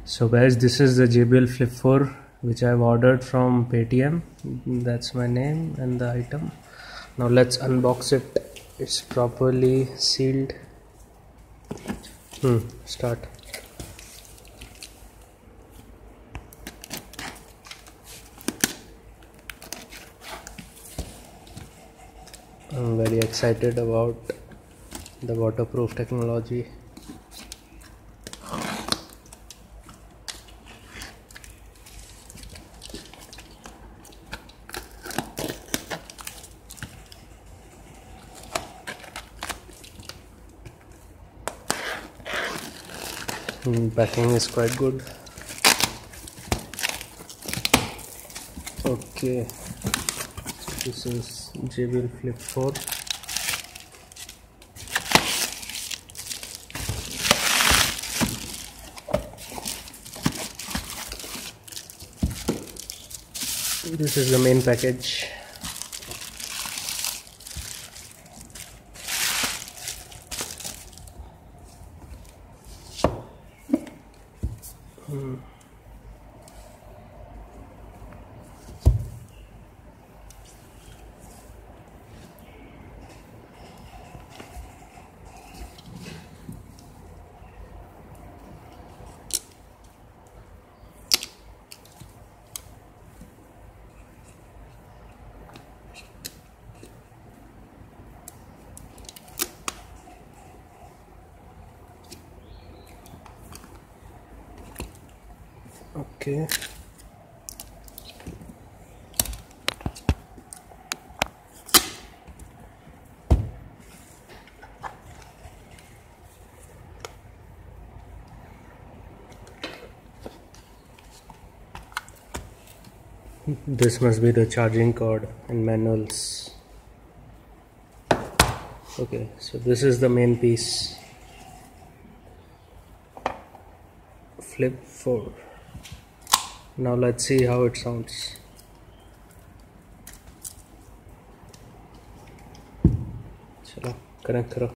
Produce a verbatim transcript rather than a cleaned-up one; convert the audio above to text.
So guys, this is the J B L Flip four which I've ordered from Paytm. That's my name and the item. Now let's unbox it. It's properly sealed. Hmm, start. I'm very excited about the waterproof technology. Mm, packing is quite good. Okay, this is J B L Flip four. This is the main package. Hmm. Okay. This must be the charging cord and manuals. Okay, so this is the main piece. Flip four. Now let's see how it sounds. चलो connect करो.